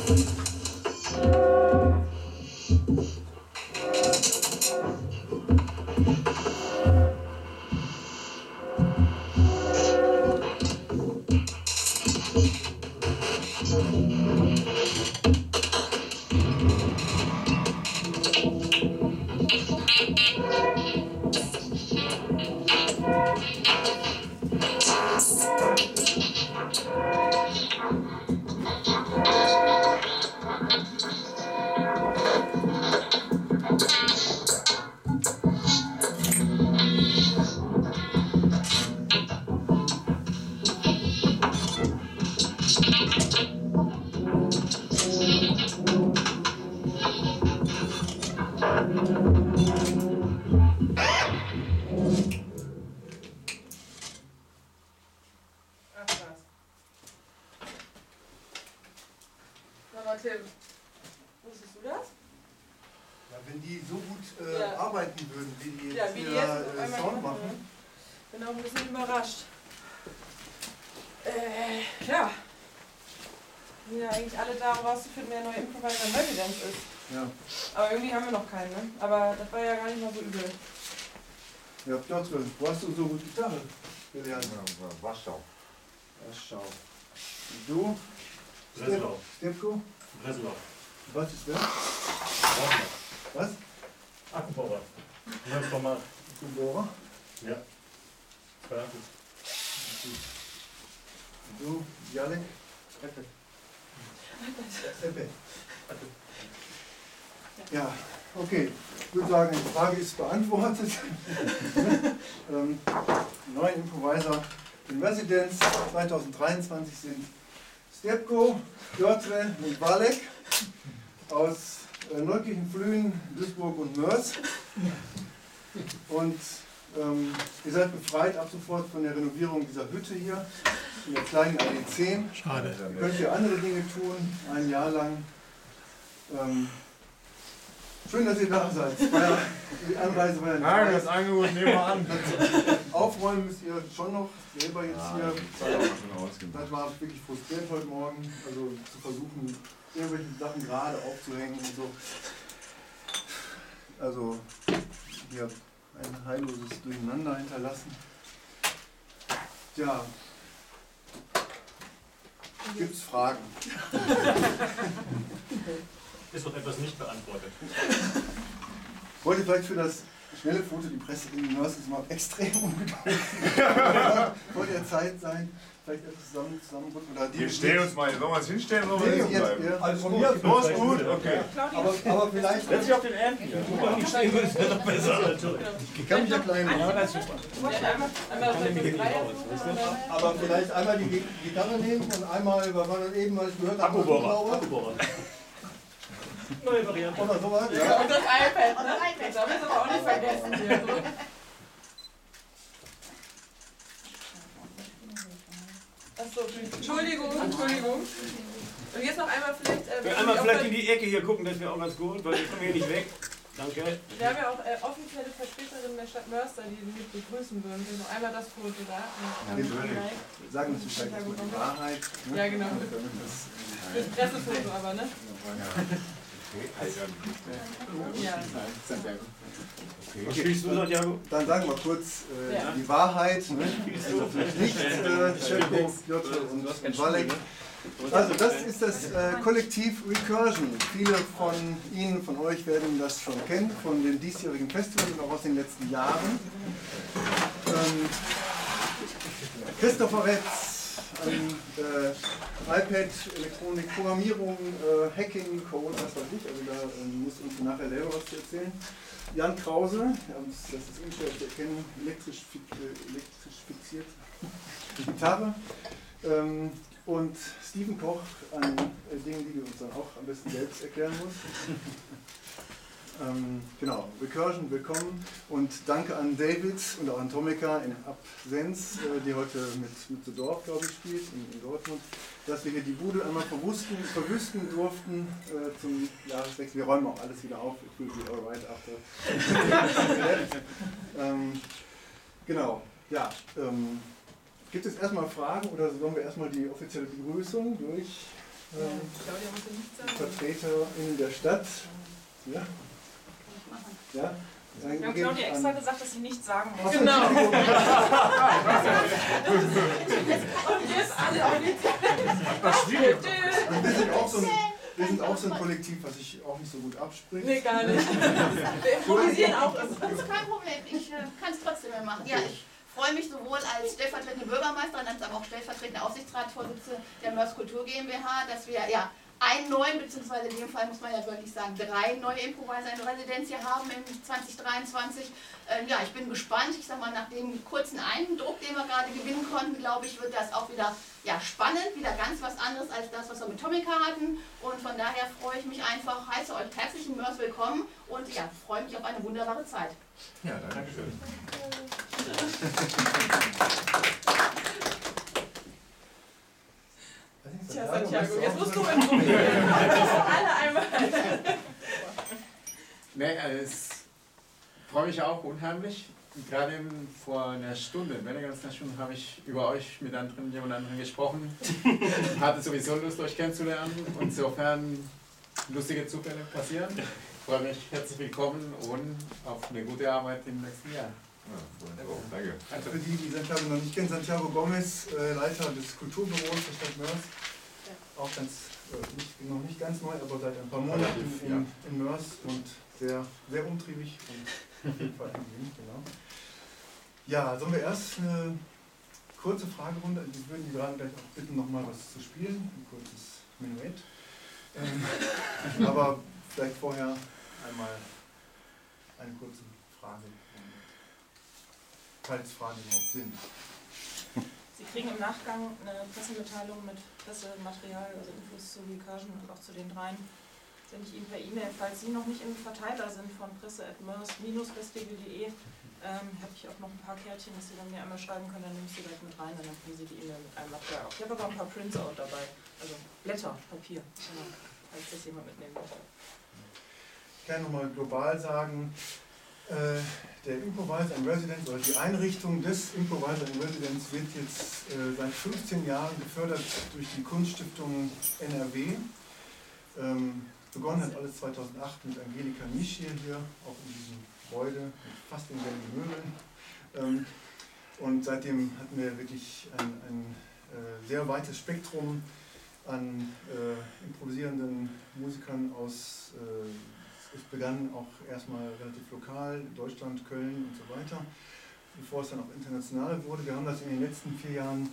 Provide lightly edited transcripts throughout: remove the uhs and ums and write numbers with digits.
Wusstest du das? Ja, wenn die so gut arbeiten würden, wie die jetzt hier Sound machen. Bin auch ein bisschen überrascht. Ja. Sind ja eigentlich alle da, um rauszufinden, wer neuer Improviser in Residence ist. Ja. Aber irgendwie haben wir noch keinen, ne? Aber das war ja gar nicht mal so übel. Ja, Piotr, wo hast du so gut Gitarre gelernt? Warschau. Warschau. Du? Breslau. Stepko? Breslau. Was ist das? Was? Akkubohrer. Neues Format. Akkubohrer? Ja. 2 Akkus. Du, Jalek? Eppe. Ja, okay. Ich würde sagen, die Frage ist beantwortet. Neuen Improviser in Residence 2023 sind Stepko, Piotr und Walek aus Neukirchen, Flühen, Duisburg und Mörs. Und ihr seid befreit ab sofort von der Renovierung dieser Hütte hier in der kleinen Allee 10. Schade. Könnt ihr andere Dinge tun, ein Jahr lang. Schön, dass ihr da seid. Die Anreise war ja nicht Nein, weit. das Angebot nehmen wir an. Aufräumen müsst ihr schon noch selber jetzt hier. Das Das war wirklich frustrierend heute Morgen, also zu versuchen, irgendwelche Sachen gerade aufzuhängen und so. Also hier ein heilloses Durcheinander hinterlassen. Tja, gibt's Fragen? Ist noch etwas nicht beantwortet. Wollt ihr vielleicht für das schnelle Foto die Presse in den Nurses mal extrem ungeduldig vor der Zeit sein? Vielleicht etwas zusammenrücken oder die. Wir stellen uns mal, sollen wir uns hinstellen oder Nee, liegen jetzt bleiben? eher. Also Oh, ist gut, okay. Aber vielleicht. Setz dich auf den Ernten hier. Stehen würde es doch besser. Ich kann mich ja klein machen. Ja, das ist super. Aber vielleicht einmal die Gitarre nehmen und einmal, was war das eben, was ich gehört habe? Akkubohrer. Neue Variante. Oder sowas? Ja, und das iPad, ne? Das haben wir jetzt aber auch nicht vergessen hier. So. Achso, Entschuldigung. Und jetzt noch einmal vielleicht... Einmal vielleicht in die Ecke hier gucken, das wäre auch ganz gut, weil wir kommen hier nicht weg. Danke. Wir haben ja auch offizielle Vertreterinnen der Stadt Mörster, die mit begrüßen würden. Noch einmal das Foto da. Sagen uns vielleicht erstmal die Wahrheit. Ne? Ja, genau. Das Pressefoto aber, ne? Ja. Was spielst du, Santiago? Dann sagen wir kurz die Wahrheit. Ne? Also vielleicht nicht Stepko, Piotr und Walek. Also das ist das Kollektiv Recursion. Viele von Ihnen, von euch werden das schon kennen, von dem diesjährigen Festival und auch aus den letzten Jahren. Christopher Retz an iPad, Elektronik, Programmierung, Hacking, Code, was weiß ich. Also da muss uns nachher selber was zu erzählen. Jan Krause, das ist unschwer zu erkennen, elektrisch fixiert, Gitarre. Und Steven Koch an Dingen, die du uns dann auch am besten selbst erklären musst. Genau, Recursion, willkommen und danke an David und auch an Tomika in Absenz, die heute mit The Dorf, glaube ich, spielt, in Dortmund, dass wir hier die Bude einmal verwüsten durften zum Jahreswechsel. Wir räumen auch alles wieder auf, it will be alright after. Genau, ja. Gibt es erstmal Fragen oder sollen wir erstmal die offizielle Begrüßung Claudia muss ja nichts sagen. Vertreter in der Stadt. Ja. Ja. Wir haben Claudia extra gesagt, dass sie nichts sagen muss. Genau. Und jetzt alle offiziell. Wir sind auch so ein Kollektiv, was sich auch nicht so gut abspricht. Nee, gar nicht. Wir improvisieren auch. Das ist kein Problem, ich kann es trotzdem mehr machen. Ja, ich freue mich sowohl als stellvertretende Bürgermeisterin als auch stellvertretende Aufsichtsratsvorsitzende der Mörs Kultur GmbH, dass wir ja einen neuen, beziehungsweise in dem Fall muss man ja wirklich sagen, 3 neue Improviser in Residenz hier haben im 2023. Ja, ich bin gespannt. Ich sag mal, nach dem kurzen Eindruck, den wir gerade gewinnen konnten, glaube ich, wird das auch wieder ja, spannend, wieder ganz was anderes als das, was wir mit Tomica hatten. Und von daher freue ich mich einfach, heiße euch herzlich in Mörs willkommen und ja, freue mich auf eine wunderbare Zeit. Ja, danke schön. Tja, Santiago, jetzt musst du improvisieren. Alle einmal. Nee, es freue mich auch unheimlich. Gerade vor einer Stunde, weniger als einer Stunde, habe ich über euch mit jemand anderen gesprochen. Hatte sowieso Lust, euch kennenzulernen. Insofern lustige Zufälle passieren. Ich freue mich, herzlich willkommen und auf eine gute Arbeit im nächsten Jahr. Ja, danke. Also für die Santiago noch nicht kennen, Santiago Gomez, Leiter des Kulturbüros der Stadt Mörs. Auch noch nicht ganz neu, aber seit ein paar Monaten in Mörs und sehr, sehr umtriebig und auf jeden Fall ein wenig, genau. Ja, sollen wir erst eine kurze Fragerunde, ich würde die gerade gleich auch bitten, nochmal was zu spielen, ein kurzes Menuett. Aber vielleicht vorher einmal eine kurze Frage, falls Fragen überhaupt sind. Sie kriegen im Nachgang eine Pressemitteilung mit Pressematerial, also Infos zu Vikagen und auch zu den dreien. Sende ich Ihnen per E-Mail. Falls Sie noch nicht im Verteiler sind von presse@mörs-festival.de, habe ich auch noch ein paar Kärtchen, dass Sie dann mir einmal schreiben können, dann nehme ich Sie gleich mit rein, dann kriegen Sie die E-Mail mit einem Material. Ich habe aber ein paar Prints auch dabei, also Blätter, Papier, falls das jemand mitnehmen möchte. Ich kann nochmal global sagen, der Improviser in Residence oder die Einrichtung des Improviser in Residence wird jetzt seit 15 Jahren gefördert durch die Kunststiftung NRW. Begonnen hat alles 2008 mit Angelika Mischir hier, auch in diesem Gebäude, mit fast denselben Möbeln. Und seitdem hatten wir wirklich ein sehr weites Spektrum an improvisierenden Musikern aus. Es begann auch erstmal relativ lokal, Deutschland, Köln und so weiter, bevor es dann auch international wurde. Wir haben das in den letzten 4 Jahren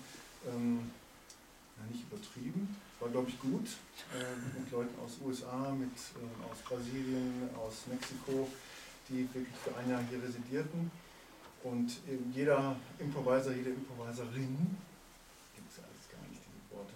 nicht übertrieben, war glaube ich gut, mit Leuten aus USA, aus Brasilien, aus Mexiko, die wirklich für ein Jahr hier residierten. Und eben jeder Improviser, jede Improviserin, gibt es ja alles gar nicht, diese Worte,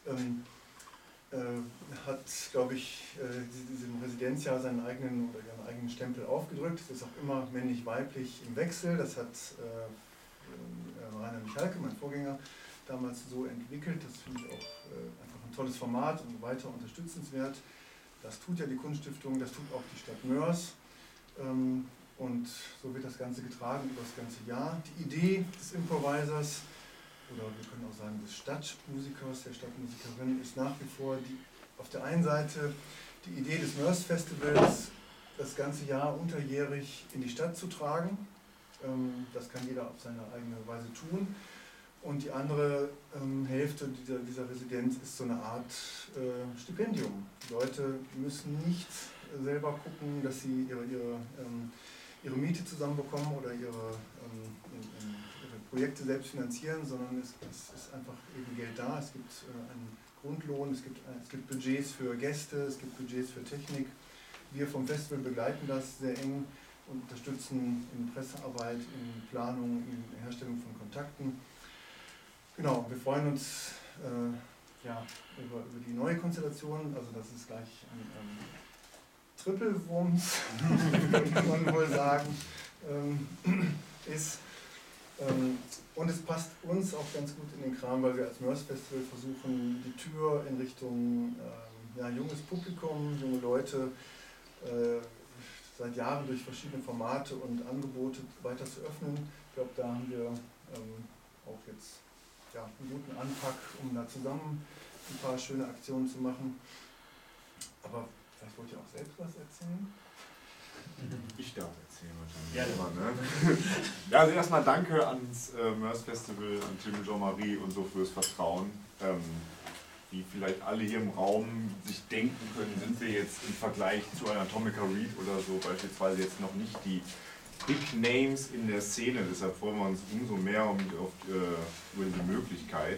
hat, glaube ich, diesem Residenzjahr seinen eigenen Stempel aufgedrückt. Das ist auch immer männlich-weiblich im Wechsel. Das hat Rainer Michalke, mein Vorgänger, damals so entwickelt. Das finde ich auch einfach ein tolles Format und weiter unterstützenswert. Das tut ja die Kunststiftung, das tut auch die Stadt Mörs. Und so wird das Ganze getragen über das ganze Jahr. Die Idee des Improvisers, oder wir können auch sagen des Stadtmusikers, der Stadtmusikerin, ist nach wie vor auf der einen Seite die Idee des Mörs Festivals, das ganze Jahr unterjährig in die Stadt zu tragen. Das kann jeder auf seine eigene Weise tun. Und die andere Hälfte dieser Residenz ist so eine Art Stipendium. Die Leute müssen nicht selber gucken, dass sie ihre Miete zusammenbekommen oder ihre Projekte selbst finanzieren, sondern es ist einfach eben Geld da. Es gibt einen Grundlohn, es gibt Budgets für Gäste, es gibt Budgets für Technik. Wir vom Festival begleiten das sehr eng und unterstützen in Pressearbeit, in Planung, in Herstellung von Kontakten. Genau, wir freuen uns über die neue Konstellation, also das ist gleich ein Triple-Wumms, kann man wohl sagen, ist. Und es passt uns auch ganz gut in den Kram, weil wir als Mörs Festival versuchen, die Tür in Richtung junges Publikum, junge Leute seit Jahren durch verschiedene Formate und Angebote weiter zu öffnen. Ich glaube, da haben wir auch jetzt einen guten Anpack, um da zusammen ein paar schöne Aktionen zu machen. Aber vielleicht wollt ihr auch selbst was erzählen? Ich darf erzählen wahrscheinlich. Ja, Immer, ne? Ja, also erstmal danke ans Mörs Festival, an Tim und Jean-Marie und so fürs Vertrauen. Wie vielleicht alle hier im Raum sich denken können, sind wir jetzt im Vergleich zu einer Atomica Read oder so beispielsweise jetzt noch nicht die Big Names in der Szene. Deshalb freuen wir uns umso mehr über die Möglichkeit.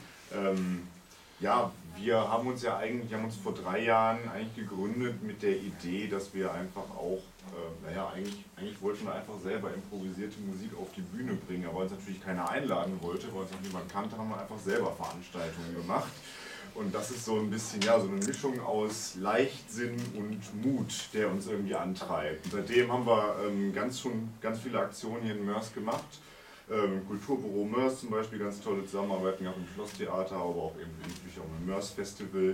Ja, wir haben uns vor 3 Jahren eigentlich gegründet mit der Idee, dass wir einfach auch, eigentlich wollten wir einfach selber improvisierte Musik auf die Bühne bringen, aber uns natürlich keiner einladen wollte, weil uns noch niemand kannte, haben wir einfach selber Veranstaltungen gemacht. Und das ist so ein bisschen, ja, so eine Mischung aus Leichtsinn und Mut, der uns irgendwie antreibt. Und seitdem haben wir ganz viele Aktionen hier in Mörs gemacht. Kulturbüro Mörs zum Beispiel, ganz tolle Zusammenarbeiten gehabt im Schlosstheater, aber auch eben natürlich auch im Mörs Festival.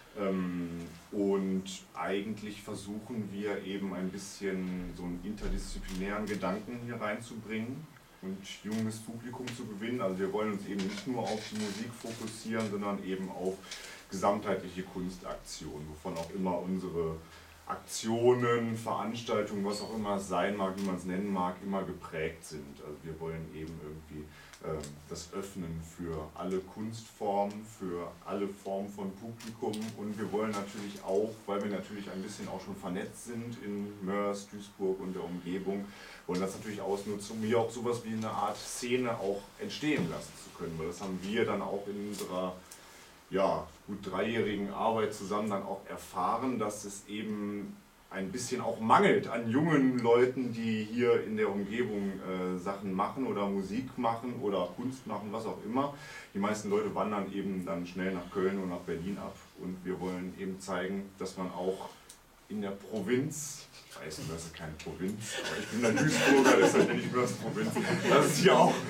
Und eigentlich versuchen wir eben ein bisschen so einen interdisziplinären Gedanken hier reinzubringen und junges Publikum zu gewinnen. Also wir wollen uns eben nicht nur auf die Musik fokussieren, sondern eben auf gesamtheitliche Kunstaktionen, wovon auch immer unsere Aktionen, Veranstaltungen, was auch immer es sein mag, wie man es nennen mag, immer geprägt sind. Also wir wollen eben irgendwie das öffnen für alle Kunstformen, für alle Formen von Publikum und wir wollen natürlich auch, weil wir natürlich ein bisschen auch schon vernetzt sind in Mörs, Duisburg und der Umgebung, wollen das natürlich ausnutzen, um hier auch sowas wie eine Art Szene auch entstehen lassen zu können, weil das haben wir dann auch in unserer gut 3-jährigen Arbeit zusammen dann auch erfahren, dass es eben ein bisschen auch mangelt an jungen Leuten, die hier in der Umgebung Sachen machen oder Musik machen oder Kunst machen, was auch immer. Die meisten Leute wandern eben dann schnell nach Köln und nach Berlin ab und wir wollen eben zeigen, dass man auch in der Provinz, ich weiß, das ist keine Provinz, aber ich bin der Duisburger, deshalb bin ich Mörs Provinz, das ist hier auch,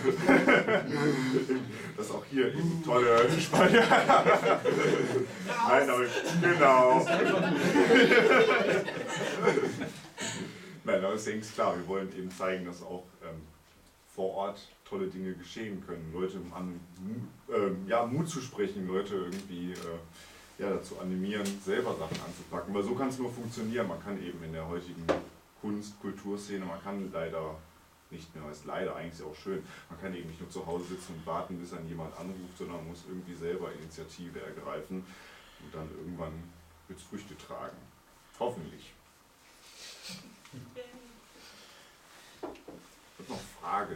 das auch hier eben tolle Spanier. Nein, aber genau. Nein, aber deswegen ist klar, wir wollen eben zeigen, dass auch vor Ort tolle Dinge geschehen können, Leute Mut zu sprechen, Leute irgendwie dazu animieren, selber Sachen anzupacken, weil so kann es nur funktionieren. Man kann eben in der heutigen Kunst-Kulturszene, man kann leider nicht mehr, ist leider eigentlich auch schön, man kann eben nicht nur zu Hause sitzen und warten, bis dann jemand anruft, sondern man muss irgendwie selber Initiative ergreifen und dann irgendwann wird es Früchte tragen. Hoffentlich. Wird noch Fragen?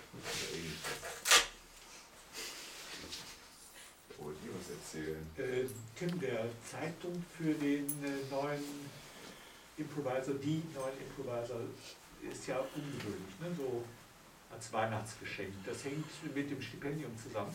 Wollt ihr was erzählen? Tim, der Zeitpunkt für den neuen Improviser, die neuen Improviser ist ja ungewöhnlich, ne? So als Weihnachtsgeschenk. Das hängt mit dem Stipendium zusammen.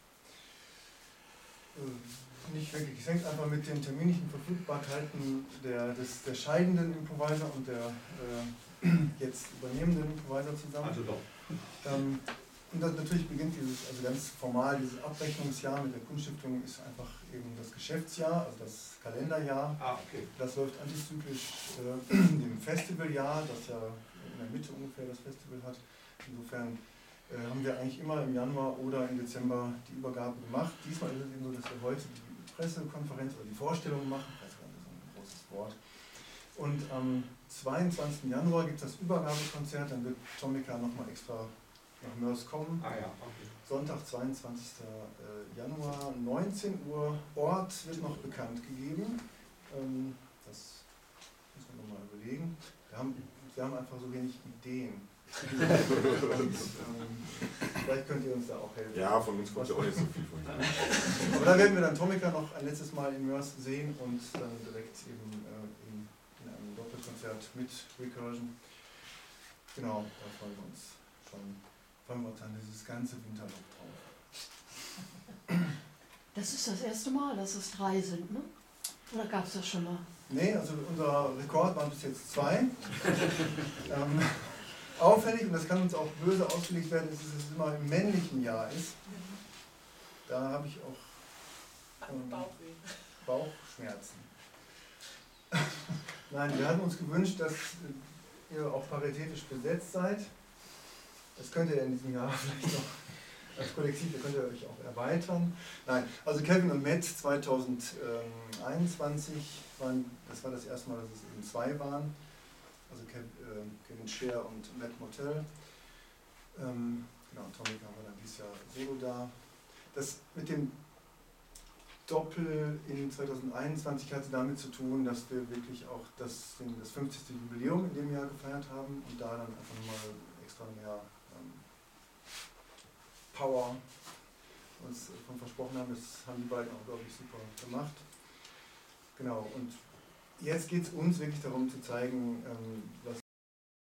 Nicht wirklich. Es hängt einfach mit den terminlichen Verfügbarkeiten der scheidenden Improviser und der jetzt übernehmenden Improviser zusammen. Also doch. Und dann natürlich beginnt also ganz formal, dieses Abrechnungsjahr mit der Kunststiftung ist einfach eben das Geschäftsjahr, also das Kalenderjahr. Okay. Das läuft antizyklisch dem Festivaljahr, das ja in der Mitte ungefähr das Festival hat. Insofern haben wir eigentlich immer im Januar oder im Dezember die Übergabe gemacht. Diesmal ist es eben so, dass wir heute die Pressekonferenz oder die Vorstellung machen. Pressekonferenz ist ein großes Wort. Und am 22. Januar gibt es das Übergabekonzert, dann wird Atomica nochmal extra nach Mörs kommen. Ah ja, okay. Sonntag, 22. Januar, 19 Uhr. Ort wird noch bekannt gegeben. Das müssen wir nochmal überlegen. Wir haben einfach so wenig Ideen. Und, vielleicht könnt ihr uns da auch helfen. Ja, von uns kommt ja auch nicht so viel von da. Aber da werden wir dann Atomica noch ein letztes Mal in Mörs sehen und dann direkt eben in einem Doppelkonzert mit Recursion. Genau, da freuen wir uns schon. Freuen wir uns dann dieses ganze Winterloch drauf. Das ist das erste Mal, dass es 3 sind, ne? Oder gab es das schon mal? Nee, also unser Rekord waren bis jetzt 2. Auffällig, und das kann uns auch böse ausgelegt werden, ist, dass es immer im männlichen Jahr ist. Da habe ich auch Bauchschmerzen. Nein, wir hatten uns gewünscht, dass ihr auch paritätisch besetzt seid. Das könnt ihr in diesem Jahr vielleicht noch als Kollektiv, ihr könnt ja euch auch erweitern. Nein, also Kevin und Matt 2021 das war das erste Mal, dass es eben 2 waren. Also Kevin Scher und Matt Motel. Genau, Tommy haben wir dann dieses Jahr solo da. Das mit dem Doppel in 2021 hatte damit zu tun, dass wir wirklich auch das 50. Jubiläum in dem Jahr gefeiert haben und da dann einfach nochmal extra mehr Power uns von versprochen haben. Das haben die beiden auch, glaube ich, super gemacht. Genau, und jetzt geht es uns wirklich darum zu zeigen, was